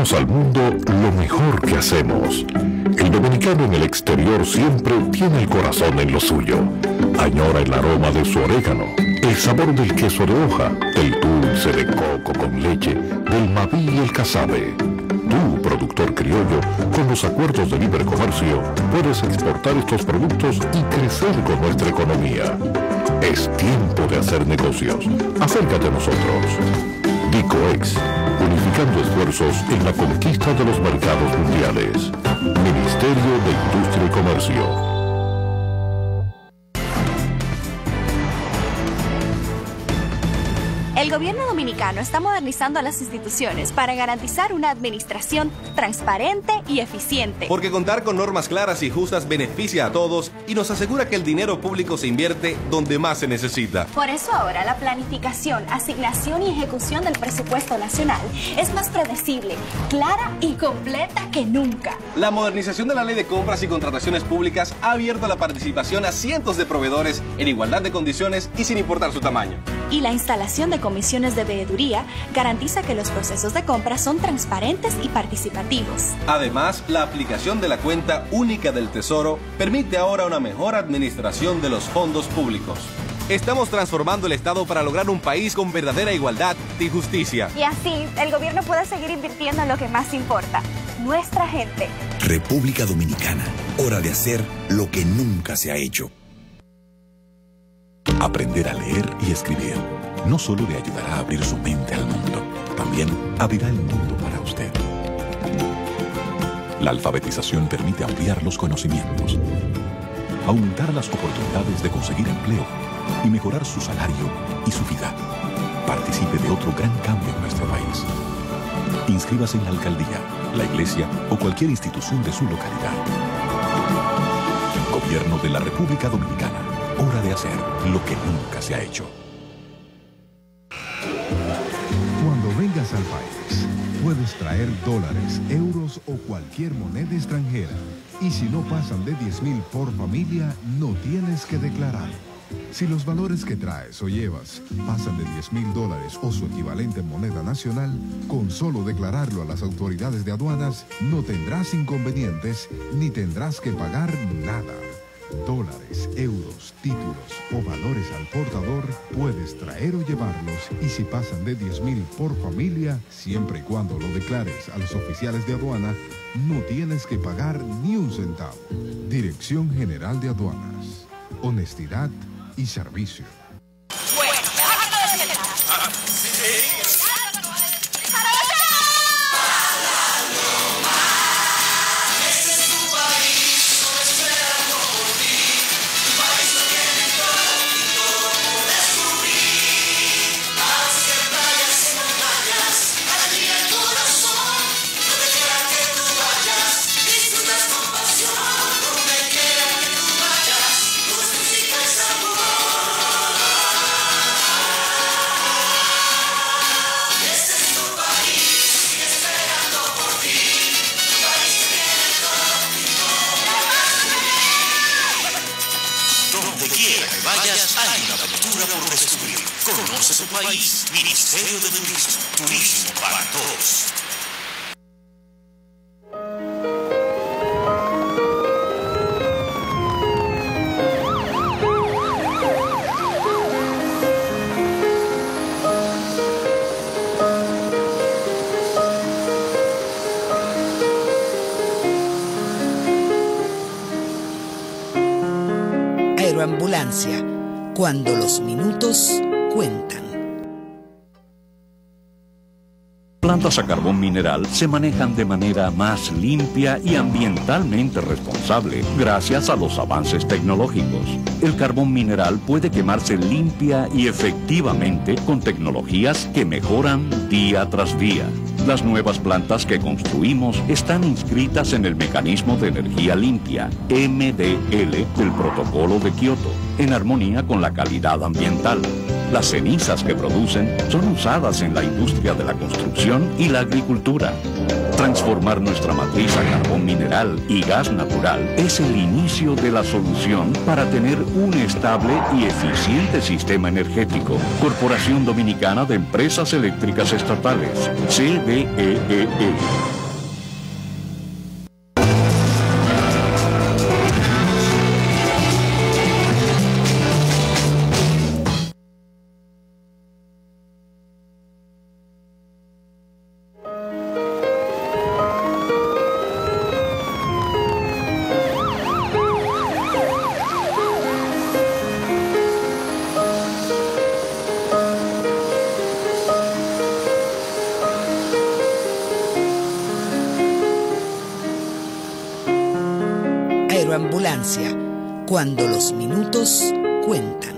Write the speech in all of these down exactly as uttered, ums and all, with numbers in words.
mostramos al mundo lo mejor que hacemos. El dominicano en el exterior siempre tiene el corazón en lo suyo. Añora el aroma de su orégano, el sabor del queso de hoja, del dulce de coco con leche, del mabí y el casabe. Tú, productor criollo, con los acuerdos de libre comercio, puedes exportar estos productos y crecer con nuestra economía. Es tiempo de hacer negocios. Acércate a nosotros. Dicoex, unificando esfuerzos en la conquista de los mercados mundiales. Ministerio de Industria y Comercio. El gobierno dominicano está modernizando las instituciones para garantizar una administración transparente y eficiente. Porque contar con normas claras y justas beneficia a todos y nos asegura que el dinero público se invierte donde más se necesita. Por eso ahora la planificación, asignación y ejecución del presupuesto nacional es más predecible, clara y completa que nunca. La modernización de la ley de compras y contrataciones públicas ha abierto la participación a cientos de proveedores en igualdad de condiciones y sin importar su tamaño. Y la instalación de comisiones de veeduría garantiza que los procesos de compra son transparentes y participativos. Además, la aplicación de la cuenta única del Tesoro permite ahora una mejor administración de los fondos públicos. Estamos transformando el Estado para lograr un país con verdadera igualdad y justicia. Y así, el gobierno puede seguir invirtiendo en lo que más importa, nuestra gente. República Dominicana, hora de hacer lo que nunca se ha hecho. Aprender a leer y escribir no solo le ayudará a abrir su mente al mundo, también abrirá el mundo para usted. La alfabetización permite ampliar los conocimientos, aumentar las oportunidades de conseguir empleo y mejorar su salario y su vida. Participe de otro gran cambio en nuestro país. Inscríbase en la alcaldía, la iglesia o cualquier institución de su localidad. Gobierno de la República Dominicana. Hora de hacer lo que nunca se ha hecho. Cuando vengas al país, puedes traer dólares, euros o cualquier moneda extranjera. Y si no pasan de diez mil por familia, no tienes que declarar. Si los valores que traes o llevas pasan de diez mil dólares o su equivalente en moneda nacional, con solo declararlo a las autoridades de aduanas, no tendrás inconvenientes ni tendrás que pagar nada. Dólares, euros, títulos o valores al portador puedes traer o llevarlos, y si pasan de diez mil por familia, siempre y cuando lo declares a los oficiales de aduana, no tienes que pagar ni un centavo. Dirección General de Aduanas. Honestidad y servicio. Conoce su país. Ministerio de Turismo. Turismo para todos. Aeroambulancia, cuando los minutos cuentan. Plantas a carbón mineral se manejan de manera más limpia y ambientalmente responsable gracias a los avances tecnológicos. El carbón mineral puede quemarse limpia y efectivamente con tecnologías que mejoran día tras día. Las nuevas plantas que construimos están inscritas en el Mecanismo de Energía Limpia, M D L, del Protocolo de Kioto, en armonía con la calidad ambiental. Las cenizas que producen son usadas en la industria de la construcción y la agricultura. Transformar nuestra matriz a carbón mineral y gas natural es el inicio de la solución para tener un estable y eficiente sistema energético. Corporación Dominicana de Empresas Eléctricas Estatales, C D E E E. Aeroambulancia, cuando los minutos cuentan.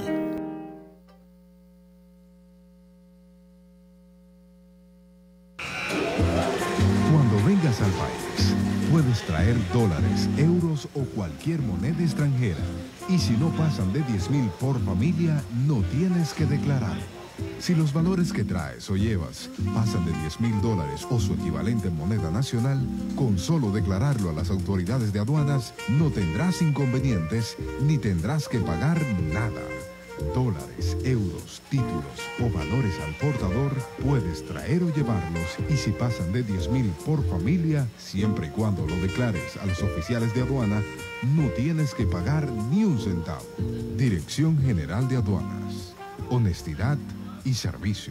Cuando vengas al país, puedes traer dólares, euros o cualquier moneda extranjera. Y si no pasan de diez mil por familia, no tienes que declarar. Si los valores que traes o llevas pasan de diez mil dólares o su equivalente en moneda nacional, con solo declararlo a las autoridades de aduanas, no tendrás inconvenientes ni tendrás que pagar nada. Dólares, euros, títulos o valores al portador puedes traer o llevarlos, y si pasan de diez mil por familia, siempre y cuando lo declares a los oficiales de aduana, no tienes que pagar ni un centavo. Dirección General de Aduanas. Honestidad y servicio.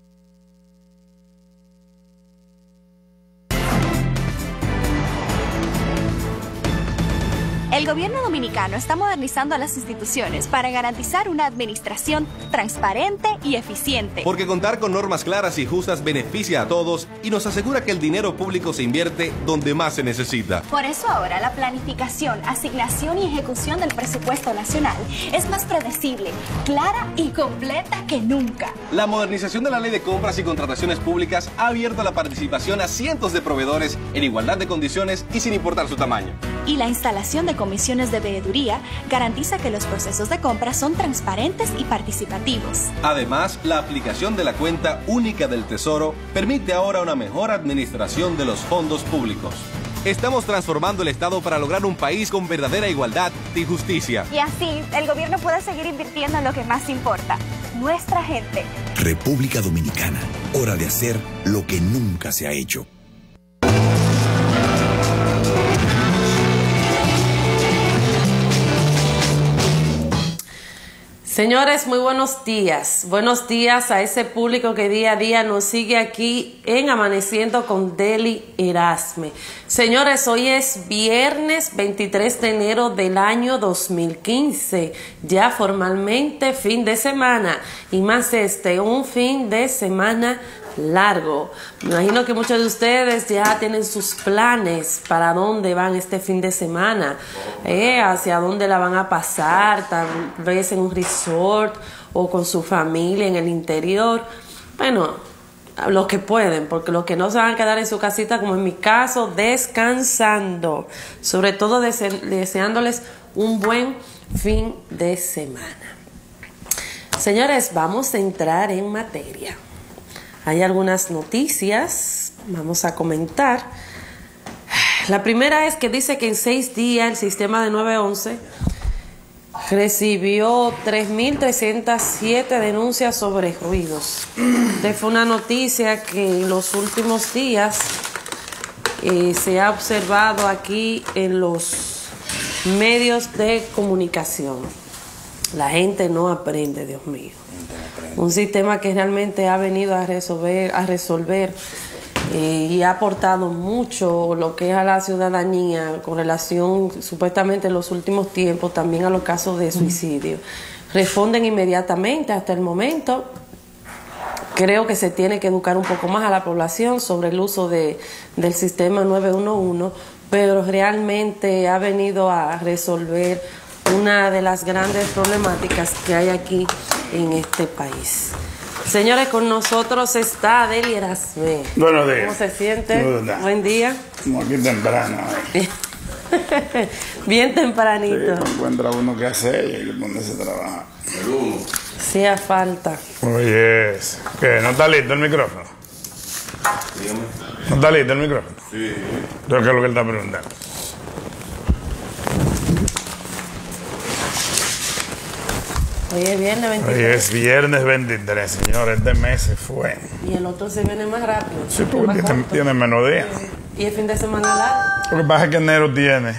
El gobierno dominicano está modernizando las instituciones para garantizar una administración transparente y eficiente. Porque contar con normas claras y justas beneficia a todos y nos asegura que el dinero público se invierte donde más se necesita. Por eso ahora la planificación, asignación y ejecución del presupuesto nacional es más predecible, clara y completa que nunca. La modernización de la ley de compras y contrataciones públicas ha abierto la participación a cientos de proveedores en igualdad de condiciones y sin importar su tamaño. Y la instalación de comisiones de veeduría garantiza que los procesos de compra son transparentes y participativos. Además, la aplicación de la cuenta única del Tesoro permite ahora una mejor administración de los fondos públicos. Estamos transformando el Estado para lograr un país con verdadera igualdad y justicia. Y así, el gobierno puede seguir invirtiendo en lo que más importa, nuestra gente. República Dominicana, hora de hacer lo que nunca se ha hecho. Señores, muy buenos días. Buenos días a ese público que día a día nos sigue aquí en Amaneciendo con Deli Erasme. Señores, hoy es viernes veintitrés de enero del año dos mil quince. Ya formalmente fin de semana. Y más este, un fin de semana largo. Me imagino que muchos de ustedes ya tienen sus planes para dónde van este fin de semana, eh, hacia dónde la van a pasar, tal vez en un resort o con su familia en el interior. Bueno, los que pueden, porque los que no se van a quedar en su casita, como en mi caso, descansando. Sobre todo dese deseándoles un buen fin de semana. Señores, vamos a entrar en materia. Hay algunas noticias, vamos a comentar. La primera es que dice que en seis días el sistema de nueve once recibió tres mil trescientas siete denuncias sobre ruidos. Esta fue una noticia que en los últimos días eh, se ha observado aquí en los medios de comunicación. La gente no aprende, Dios mío. Un sistema que realmente ha venido a resolver, a resolver eh, y ha aportado mucho lo que es a la ciudadanía con relación, supuestamente en los últimos tiempos, también a los casos de suicidio. Responden inmediatamente hasta el momento. Creo que se tiene que educar un poco más a la población sobre el uso de, del sistema nueve uno uno, pero realmente ha venido a resolver una de las grandes problemáticas que hay aquí en este país. Señores, con nosotros está Deli Erasme. Buenos días. ¿Cómo se siente? Buenos Buen día. Como aquí temprano. ¿eh? Bien tempranito. Sí, encuentra uno que hacer y hay que ponerse a trabajar. Hacía falta. Oye, ¿qué? ¿No está listo el micrófono? Dígame. ¿No está listo el micrófono? Sí. Creo que es lo que él está preguntando. Hoy es viernes veintitrés. Hoy es viernes veintitrés, señor. Este mes se fue. Y el otro se viene más rápido. Sí, porque tiene, tiene menos días. Y el fin de semana largo. Lo que pasa es que enero tiene.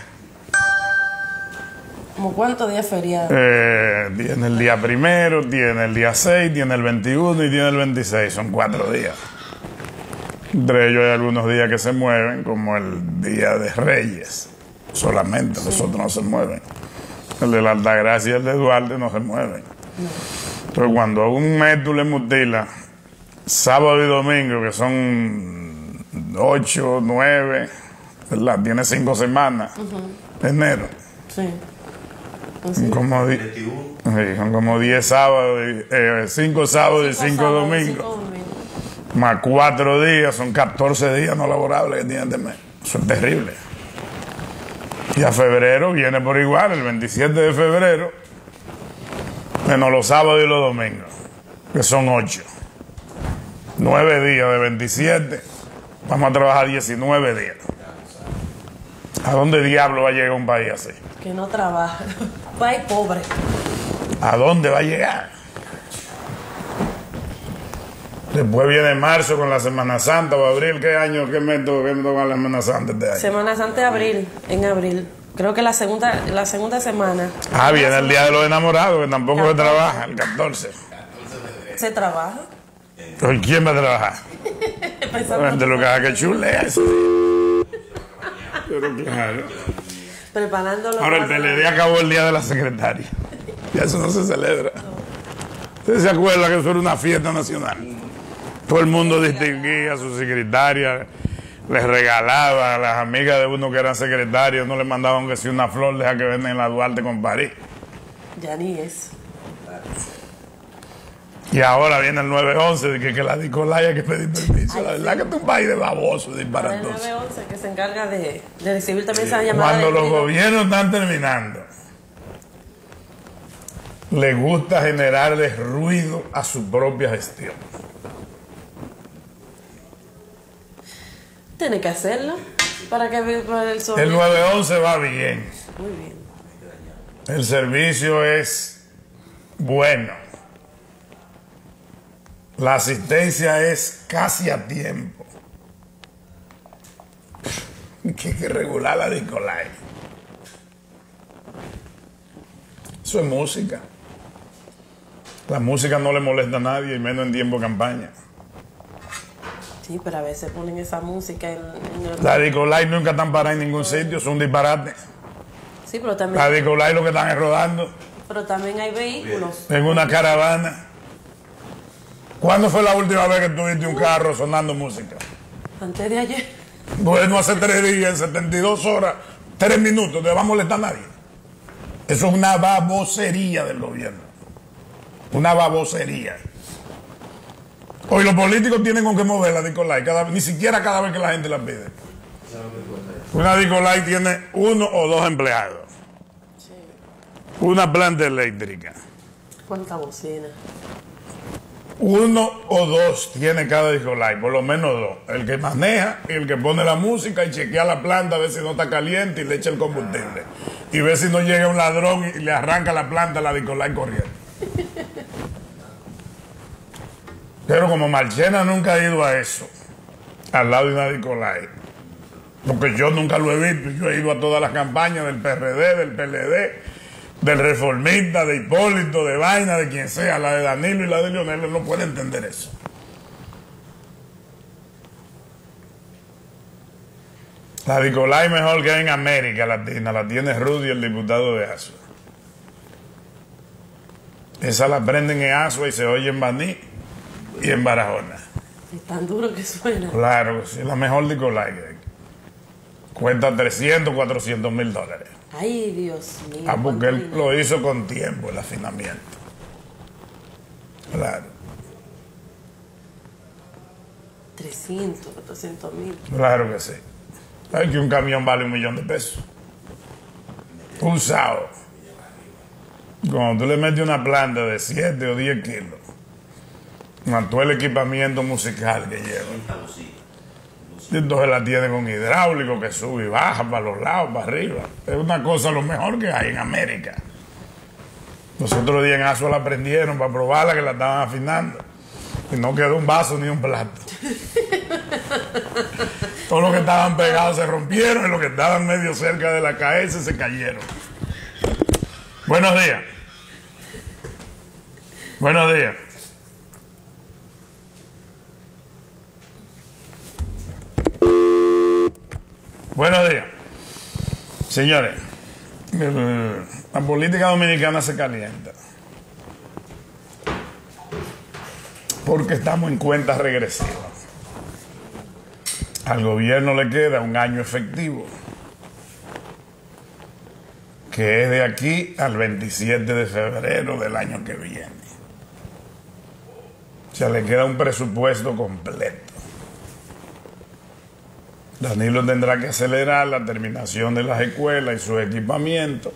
¿Cómo cuántos días feriados? Eh, tiene el día primero, tiene el día seis, tiene el veintiuno y tiene el veintiséis. Son cuatro días. Entre ellos hay algunos días que se mueven, como el Día de Reyes. Solamente, los otros no se mueven. El de la Altagracia y el de Duarte no se mueven. No. Entonces, cuando a un mes tú le mutilas sábado y domingo, que son ocho, nueve, ¿verdad? Tiene cinco semanas, uh-huh. enero. Sí. Son como, di sí, son como diez sábados, eh, cinco sábados y cinco domingos. Más cuatro días, son catorce días no laborables que tienen de mes. Eso es terrible. Y a febrero viene por igual, el veintisiete de febrero, menos los sábados y los domingos, que son ocho. nueve días de veintisiete, vamos a trabajar diecinueve días. ¿A dónde diablo va a llegar un país así? Que no trabaja. País pobre. ¿A dónde va a llegar? Después viene marzo con la Semana Santa o abril. ¿Qué año? ¿Qué mes toca la Semana Santa este año? Semana Santa de abril, en abril. Creo que la segunda, la segunda semana. Ah, viene el Día de los Enamorados, que tampoco se trabaja, el catorce. ¿Se trabaja? ¿Y quién va a trabajar? De lo que haga que chulea eso. Pero claro. Preparándolo. Ahora el P L D acabó el Día de la Secretaria. Ya eso no se celebra. ¿Usted se acuerda que eso era una fiesta nacional? Todo el mundo distinguía a su secretaria, les regalaba a las amigas de uno que eran secretarios, no le mandaban que si una flor, deja que vengan en la Duarte con París. Ya ni eso. Y ahora viene el nueve once, de que, que la Nicolai hay que pedir permiso. Ay, la verdad sí. Que es un país de baboso, disparatoso. El nueve once que se encarga de, de recibir también esa llamada. Cuando los gobiernos están terminando, les gusta generarle ruido a su propia gestión. Tiene que hacerlo para que para el El nueve once va bien. Muy bien. El servicio es bueno. La asistencia es casi a tiempo. Que hay que regular la Nicolai. Eso es música. La música no le molesta a nadie, y menos en tiempo de campaña. Sí, pero a veces ponen esa música en, en el... La Nicolai nunca están paradas en ningún sitio, es un disparate. Sí, pero también... La Nicolai lo que están es rodando. Pero también hay vehículos. En una caravana. ¿Cuándo fue la última vez que tuviste un carro sonando música? Antes de ayer. Bueno, hace tres días, en setenta y dos horas, tres minutos, ¿te va a molestar a nadie? Eso es una babosería del gobierno. Una babosería. Hoy los políticos tienen con qué mover la Nicolai, cada, ni siquiera cada vez que la gente la pide. Una Nicolai tiene uno o dos empleados. Sí. Una planta eléctrica. ¿Cuánta bocina? Uno o dos tiene cada Nicolai, por lo menos dos. El que maneja y el que pone la música y chequea la planta a ver si no está caliente y le echa el combustible. Y ve si no llega un ladrón y le arranca la planta a la Nicolai corriendo. Pero como Marchena nunca ha ido a eso, al lado de una Nicolai, porque yo nunca lo he visto, yo he ido a todas las campañas del P R D, del P L D, del Reformista, de Hipólito, de Vaina, de quien sea, la de Danilo y la de Leonel, él no puede entender eso. La Nicolai mejor que en América Latina, la tiene Rudy, el diputado de Asua. Esa la prenden en Asua y se oye en Baní y en Barahona. Es tan duro que suena. Claro, es la mejor Nicolai. Cuesta trescientos, cuatrocientos mil dólares. Ay, Dios mío. Ah, porque él lo hizo con tiempo, el afinamiento. Claro. trescientos, cuatrocientos mil. Claro que sí. ¿Sabes que un camión vale un millón de pesos? Usado. Cuando tú le metes una planta de siete o diez kilos, más todo el equipamiento musical que lleva, entonces la tiene con hidráulico que sube y baja para los lados, para arriba. Es una cosa lo mejor que hay en América. Los otros días en Asua la prendieron para probarla, que la estaban afinando. Y no quedó un vaso ni un plato. Todos los que estaban pegados se rompieron y los que estaban medio cerca de la caerse se cayeron. Buenos días. Buenos días. Buenos días. Señores, la política dominicana se calienta porque estamos en cuentas regresivas. Al gobierno le queda un año efectivo, que es de aquí al veintisiete de febrero del año que viene. O sea, le queda un presupuesto completo. Danilo tendrá que acelerar la terminación de las escuelas y su equipamiento,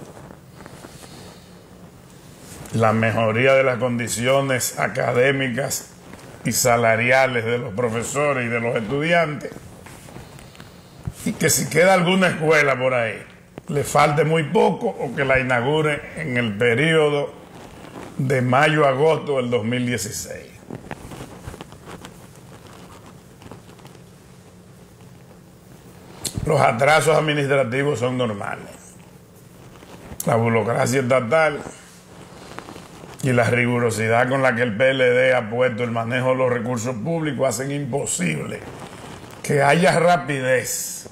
la mejoría de las condiciones académicas y salariales de los profesores y de los estudiantes, y que si queda alguna escuela por ahí, le falte muy poco o que la inaugure en el periodo de mayo a agosto del dos mil dieciséis. Los atrasos administrativos son normales. La burocracia estatal y la rigurosidad con la que el P L D ha puesto el manejo de los recursos públicos hacen imposible que haya rapidez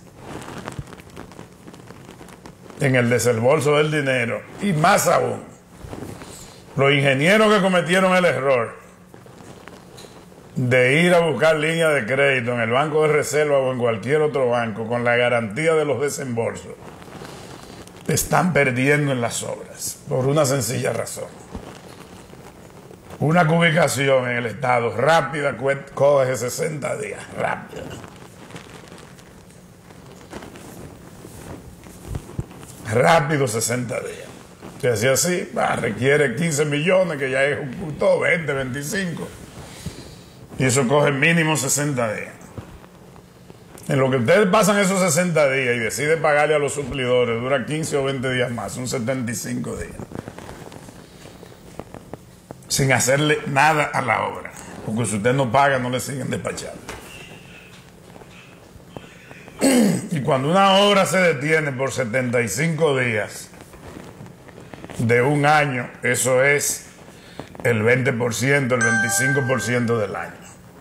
en el desembolso del dinero. Y más aún, los ingenieros que cometieron el error de ir a buscar línea de crédito en el Banco de Reserva o en cualquier otro banco con la garantía de los desembolsos, están perdiendo en las obras por una sencilla razón. Una cubicación en el estado rápida coge sesenta días, rápida. Rápido sesenta días. Si así así, bah, requiere quince millones que ya ejecutó, veinte, veinticinco. Y eso coge mínimo sesenta días. En lo que ustedes pasan esos sesenta días y deciden pagarle a los suplidores, dura quince o veinte días más, son setenta y cinco días. Sin hacerle nada a la obra. Porque si usted no paga, no le siguen despachando. Y cuando una obra se detiene por setenta y cinco días de un año, eso es el veinte por ciento, el veinticinco por ciento del año.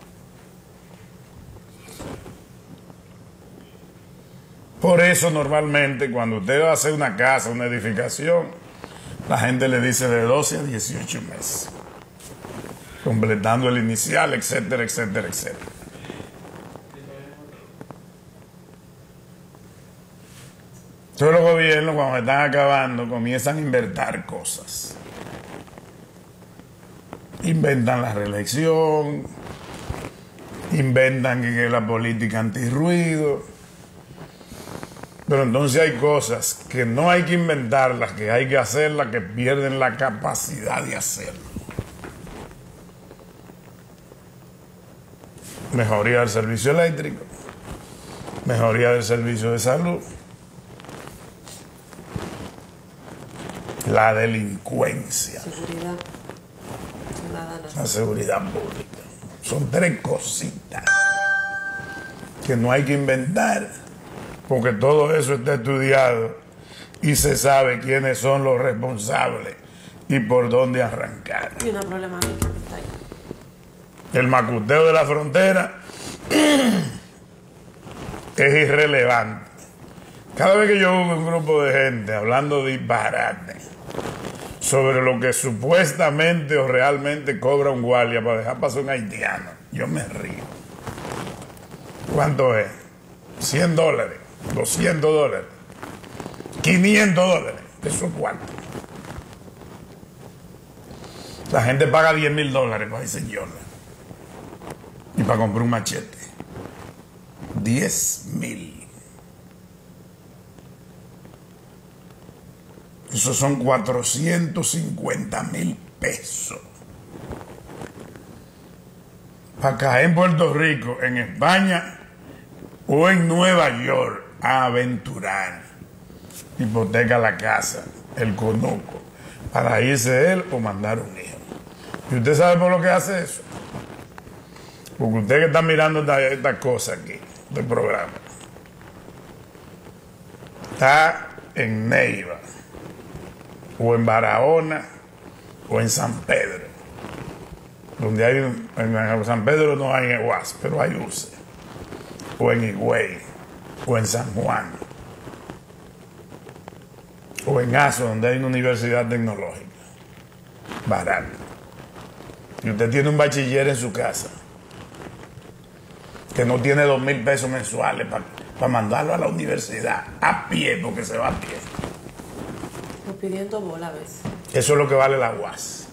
Por eso normalmente cuando usted va a hacer una casa, una edificación, la gente le dice de doce a dieciocho meses, completando el inicial, etcétera, etcétera, etcétera. Todos los gobiernos, cuando están acabando, comienzan a inventar cosas. Inventan la reelección, inventan que es la política antirruido. Pero entonces hay cosas que no hay que inventarlas, que hay que hacerlas, que pierden la capacidad de hacerlo. Mejoría del servicio eléctrico, mejoría del servicio de salud, la delincuencia, seguridad. la seguridad pública. Son tres cositas que no hay que inventar, porque todo eso está estudiado y se sabe quiénes son los responsables y por dónde arrancar. Y una problemática que está ahí. El macuteo de la frontera es irrelevante. Cada vez que yo veo un grupo de gente hablando disparate sobre lo que supuestamente o realmente cobra un guardia para dejar pasar un haitiano, yo me río. ¿Cuánto es? cien dólares, doscientos dólares, quinientos dólares. ¿Eso cuánto? La gente paga diez mil dólares para ese señor y para comprar un machete. diez mil. Esos son cuatrocientos cincuenta mil pesos. Para caer en Puerto Rico, en España o en Nueva York a aventurar. Hipoteca la casa, el conuco, para irse él o mandar un hijo. ¿Y usted sabe por lo que hace eso? Porque usted que está mirando esta, esta cosa aquí, del programa, está en Neiva, o en Barahona, o en San Pedro. Donde hay, en San Pedro no hay U A S, pero hay U C E. O en Higüey, o en San Juan, o en Aso, donde hay una universidad tecnológica. Barato. Y usted tiene un bachiller en su casa que no tiene dos mil pesos mensuales para pa mandarlo a la universidad a pie, porque se va a pie. Estoy pidiendo bola a veces. Eso es lo que vale la U A S.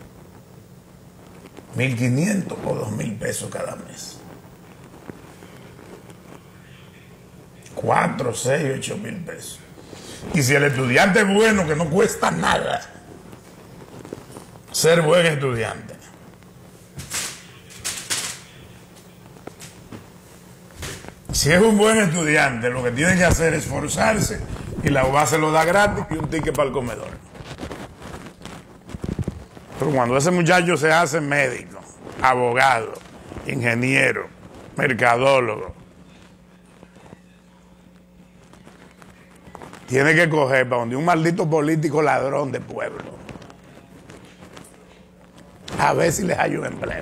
mil quinientos o dos mil pesos cada mes. cuatro, seis, ocho mil pesos. Y si el estudiante es bueno, que no cuesta nada ser buen estudiante. Si es un buen estudiante, lo que tiene que hacer es esforzarse y la U A S se lo da gratis y un ticket para el comedor. Pero cuando ese muchacho se hace médico, abogado, ingeniero, mercadólogo, tiene que coger para donde un maldito político ladrón de pueblo, a ver si les hay un empleo.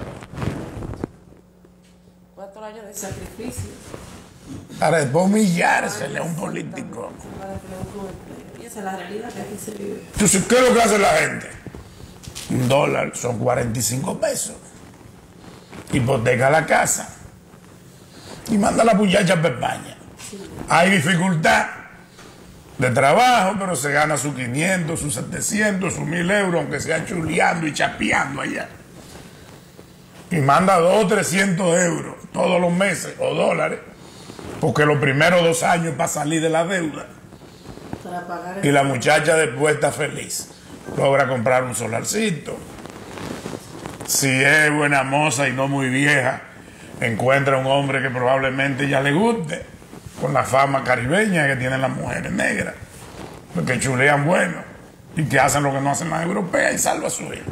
Cuatro años de sacrificio. Para después humillársele a un político. Para que le busque un empleo. Y esa es la realidad que aquí se vive. Entonces, ¿qué es lo que hace la gente? Un dólar son cuarenta y cinco pesos. Hipoteca la casa. Y manda a la muchacha para España. Sí. Hay dificultad de trabajo, pero se gana sus quinientos, sus setecientos, sus mil euros, aunque sea chuleando y chapeando allá. Y manda dos o trescientos euros todos los meses, o dólares, porque los primeros dos años para salir de la deuda. Para pagar el... Y la muchacha después está feliz. Logra comprar un solarcito. Si es buena moza y no muy vieja, encuentra un hombre que probablemente ya le guste, con la fama caribeña que tienen las mujeres negras, porque chulean bueno y que hacen lo que no hacen las europeas y salva a su hijo.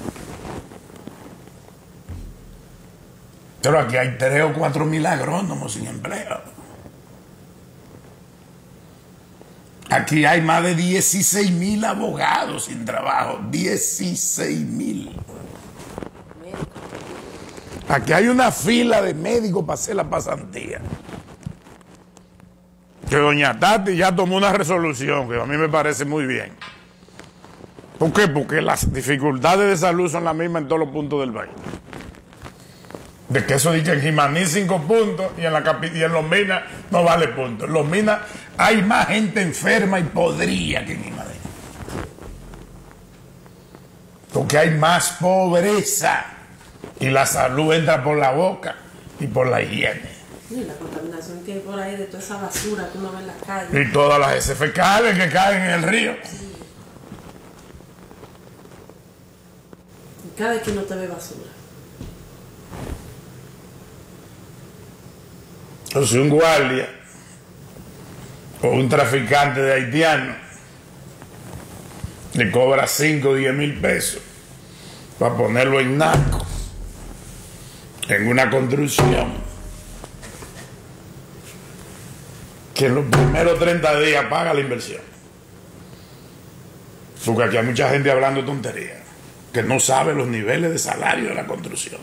Pero aquí hay tres o cuatro mil agrónomos sin empleo. Aquí hay más de dieciséis mil abogados sin trabajo. dieciséis mil. Aquí hay una fila de médicos para hacer la pasantía. Que doña Tati ya tomó una resolución que a mí me parece muy bien. ¿Por qué? Porque las dificultades de salud son las mismas en todos los puntos del país. De que eso dice en Jimaní cinco puntos y en, la capi y en Los Minas no vale puntos. En Los Minas hay más gente enferma y podrida que en Jimaní. Porque hay más pobreza y la salud entra por la boca y por la higiene. Y la contaminación que hay por ahí de toda esa basura que uno ve en la calle. Y todas las heces fecales que caen en el río. Sí. Y cada vez que no te ve basura. O si un guardia o un traficante de haitiano le cobra cinco o diez mil pesos para ponerlo en narco en una construcción que en los primeros treinta días paga la inversión. Porque aquí hay mucha gente hablando tonterías que no sabe los niveles de salario de la construcción.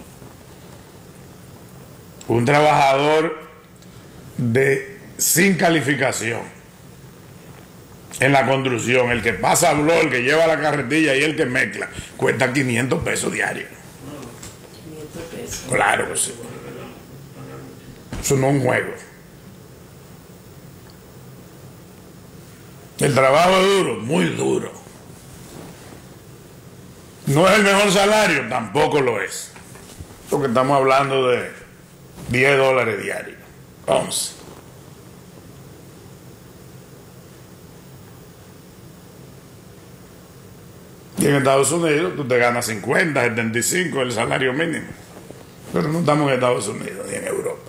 Un trabajador de sin calificación en la construcción, el que pasa a blog, el que lleva la carretilla y el que mezcla, cuesta quinientos pesos diarios. quinientos pesos. Claro que sí. Eso no es un juego. El trabajo es duro, muy duro. No es el mejor salario, tampoco lo es. Porque estamos hablando de diez dólares diarios. once. Y en Estados Unidos tú te ganas cincuenta, setenta y cinco el salario mínimo. Pero no estamos en Estados Unidos ni en Europa.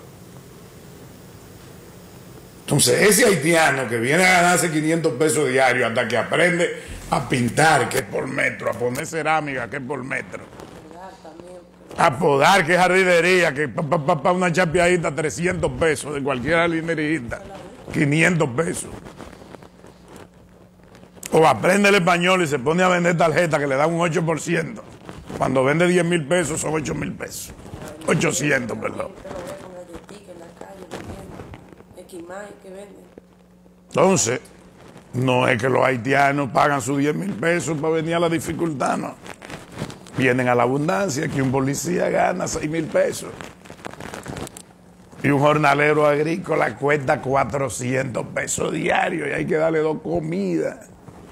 Entonces, ese haitiano que viene a ganarse quinientos pesos diarios hasta que aprende a pintar, que es por metro, a poner cerámica, que es por metro, a podar, que es jardinería, que para pa, pa, pa una chapeadita trescientos pesos de cualquier jardinerista, quinientos pesos. O aprende el español y se pone a vender tarjeta que le da un ocho por ciento. Cuando vende diez mil pesos son ocho mil pesos. ochocientos, perdón. Entonces, no es que los haitianos pagan sus diez mil pesos para venir a la dificultad, no. Vienen a la abundancia, que un policía gana seis mil pesos. Y un jornalero agrícola cuesta cuatrocientos pesos diarios y hay que darle dos comidas.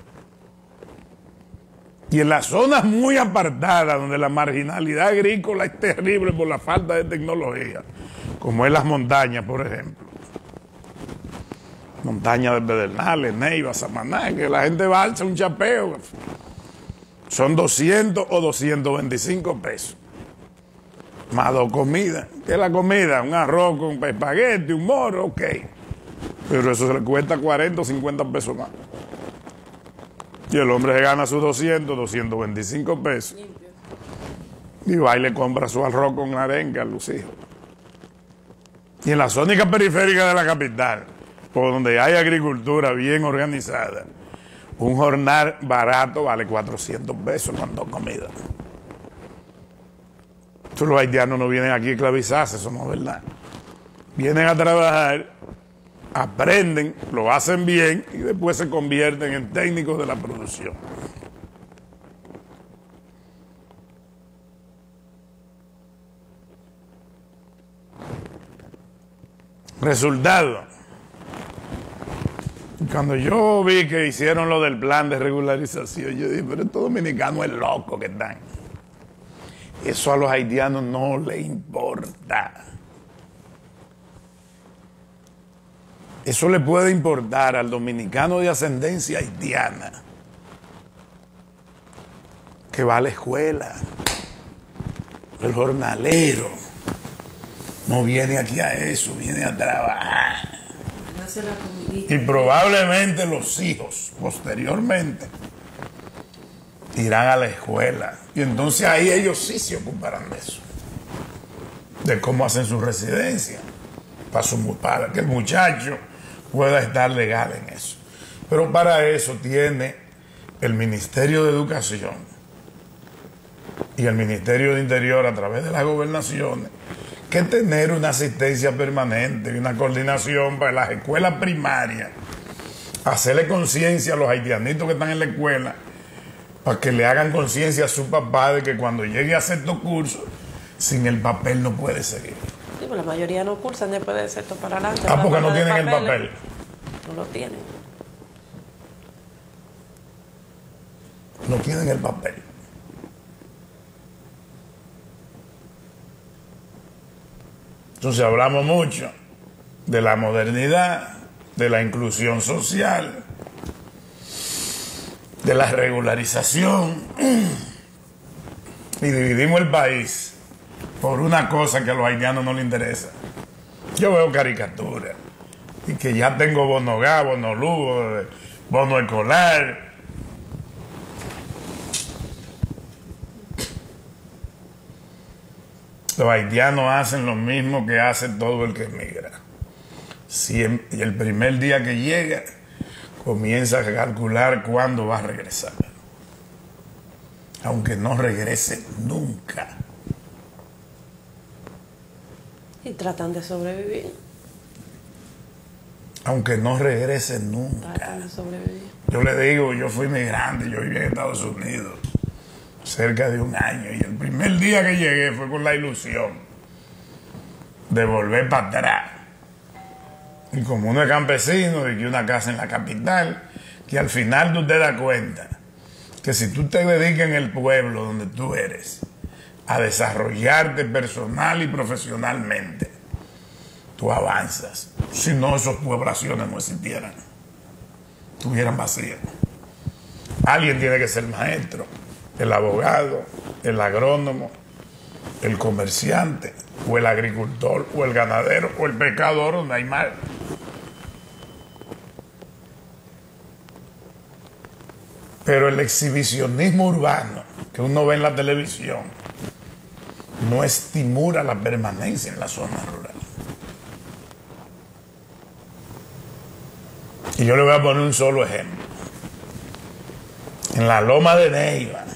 Y en las zonas muy apartadas, donde la marginalidad agrícola es terrible por la falta de tecnología, como es las montañas, por ejemplo. Montañas de Pedernales, Neiva, Samaná, que la gente va a alzar un chapeo. Son doscientos o doscientos veinticinco pesos. Más dos comidas. ¿Qué es la comida? Un arroz con espagueti, un moro, ok. Pero eso se le cuesta cuarenta o cincuenta pesos más. Y el hombre se gana sus doscientos, doscientos veinticinco pesos. Y va y le compra su arroz con arenga a los hijos. Y en la zona periférica de la capital, por donde hay agricultura bien organizada, un jornal barato vale cuatrocientos pesos con dos comidas. Entonces los haitianos no vienen aquí a esclavizarse, eso no es verdad. Vienen a trabajar, aprenden, lo hacen bien y después se convierten en técnicos de la producción. Resultado. Cuando yo vi que hicieron lo del plan de regularización, yo dije, pero estos dominicanos es loco que están. Eso a los haitianos no les importa. Eso le puede importar al dominicano de ascendencia haitiana, que va a la escuela, el jornalero. No viene aquí a eso, viene a trabajar. Y probablemente los hijos, posteriormente, irán a la escuela. Y entonces ahí ellos sí se ocuparán de eso. De cómo hacen su residencia. Para, su, para que el muchacho pueda estar legal en eso. Pero para eso tiene el Ministerio de Educación y el Ministerio de Interior, a través de las gobernaciones, que tener una asistencia permanente y una coordinación para las escuelas primarias, hacerle conciencia a los haitianitos que están en la escuela, para que le hagan conciencia a su papá de que cuando llegue a sexto curso, sin el papel no puede seguir. Sí, pues la mayoría no cursan después de sexto para adelante. Ah, porque no tienen el papel. No lo tienen. No tienen el papel. Entonces hablamos mucho de la modernidad, de la inclusión social, de la regularización, y dividimos el país por una cosa que a los haitianos no les interesa. Yo veo caricaturas, y que ya tengo bono G A, bono Lugo, bono escolar. Los haitianos hacen lo mismo que hace todo el que emigra. Si el primer día que llega, comienza a calcular cuándo va a regresar. Aunque no regrese nunca. Y tratan de sobrevivir. Aunque no regrese nunca. Tratan de sobrevivir. Yo le digo, yo fui migrante, yo viví en Estados Unidos cerca de un año, y el primer día que llegué fue con la ilusión de volver para atrás. Y como uno es campesino, de que una casa en la capital, que al final tú te das cuenta que si tú te dedicas en el pueblo donde tú eres a desarrollarte personal y profesionalmente, tú avanzas. Si no, esas poblaciones no existieran, estuvieran vacías. Alguien tiene que ser maestro, el abogado, el agrónomo, el comerciante, o el agricultor, o el ganadero, o el pescador donde hay mar. Pero el exhibicionismo urbano que uno ve en la televisión no estimula la permanencia en la zona rural. Y yo le voy a poner un solo ejemplo. En la Loma de Neiva,